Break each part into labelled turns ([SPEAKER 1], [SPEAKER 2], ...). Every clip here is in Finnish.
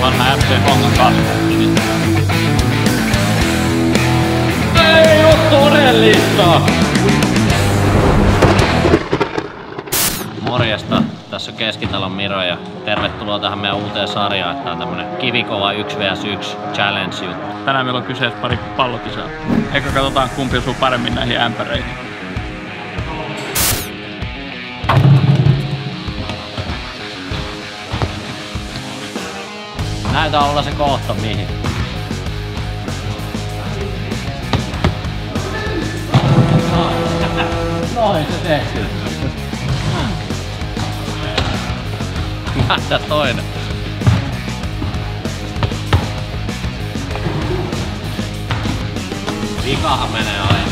[SPEAKER 1] Vanha FC Hongan kasvatti. Ei oo todellista!
[SPEAKER 2] Morjesta, tässä on Keskitalon Miro ja tervetuloa tähän meidän uuteen sarjaan. Tää on tämmönen kivikova 1vs1 challenge juttu.
[SPEAKER 1] Tänään meillä on kyseessä pari pallokisaa. Eikä katsotaan kumpi osuu paremmin näihin ämpäreihin.
[SPEAKER 2] Näytä olla se kohta mihin. Noin se tehty. Näytä toinen. Vikahan menee aina.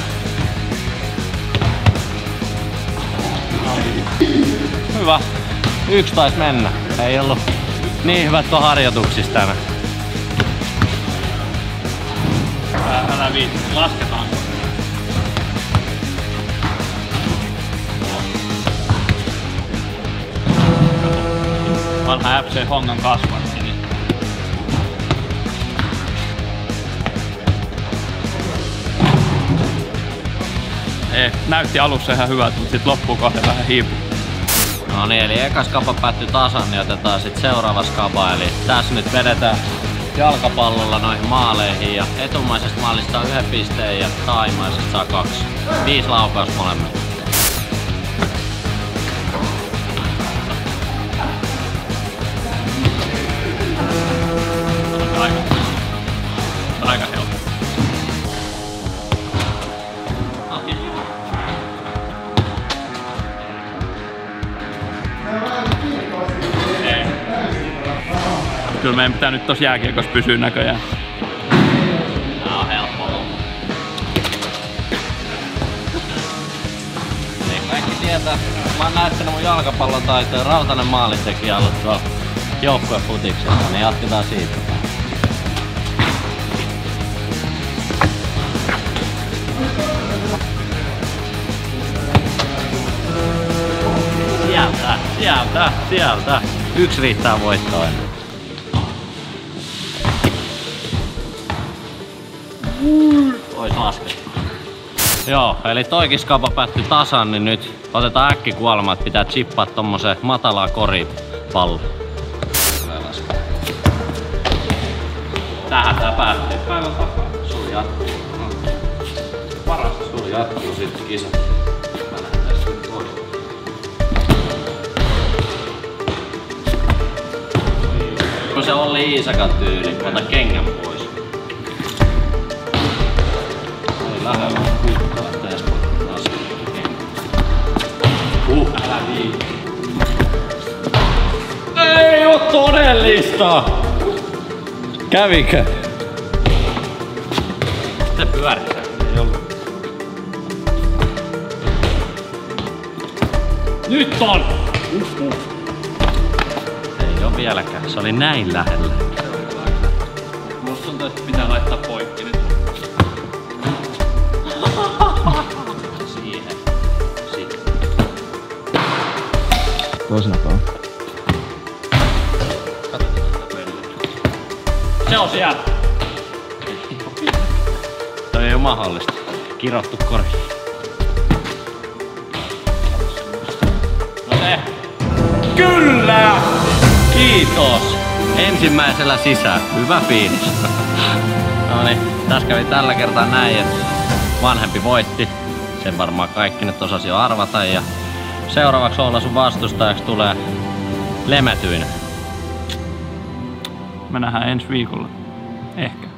[SPEAKER 2] Hyvä. Yksi taisi mennä. Ei ollut niin hyvät kuin harjoituksissa tänään.
[SPEAKER 1] Älä viitti. Lasketaan. Vanha FC Hongan kasvatti. Niin. Näytti alussa ihan hyvältä, mutta sit loppuun kohden vähän hiipui.
[SPEAKER 2] No niin, eli eka skapa päättyi tasan, niin otetaan sit seuraava skapa. Eli tässä nyt vedetään jalkapallolla noihin maaleihin ja etumaisesta maalista saa 1 pisteen ja taimaisesta saa 2. 5 laukaus molemmille.
[SPEAKER 1] Aika helppo. Kyllä meidän pitää nyt tossa jääkiekossa pysyä näköjään.
[SPEAKER 2] Tää on helppo. Niin kaikki tietää, mä oon näyttänyt mun jalkapallotaitoja. Rautanen maalintekijä ollut tuolla joukkuefutiksella, niin jatketaan siitä. Sieltä. 1 riittää voittoon. Ois laskettu. Joo, eli toikin skapa päättyi tasan, niin nyt otetaan äkkikuolema, että pitää chippaa tommoseen matalaa koripalloon. Tähän tää päättyy.
[SPEAKER 1] Päivän takaa.
[SPEAKER 2] Sul jatkuu.
[SPEAKER 1] Parasta.
[SPEAKER 2] Sul jatkuu sitten kisa. No se Olli Iisakan tyyli, ota kengän pois. Ei lähellä.
[SPEAKER 1] Älä viitti. Ei oo todellista!
[SPEAKER 2] Kävikö? Se pyörittää.
[SPEAKER 1] Ei ollut. Nyt on!
[SPEAKER 2] Ei oo vieläkään, se oli näin lähellä.
[SPEAKER 1] Musta tuntuu, että pitää laittaa poikki nyt.
[SPEAKER 2] Siihen. Sitten.
[SPEAKER 3] Toisinakaan.
[SPEAKER 1] Se on siellä!
[SPEAKER 2] Toi ei oo mahdollista. Kirottu kori.
[SPEAKER 1] No se!
[SPEAKER 2] Kyllä! Kiitos! Ensimmäisellä sisään. Hyvä fiilis. No niin, tässä kävi tällä kertaa näin, että vanhempi voitti. Sen varmaan kaikki nyt osasi jo arvata. Ja seuraavaksi olla sun vastustajaksi tulee Lemetyinen.
[SPEAKER 1] Me nähdään ensi viikolla. Ehkä.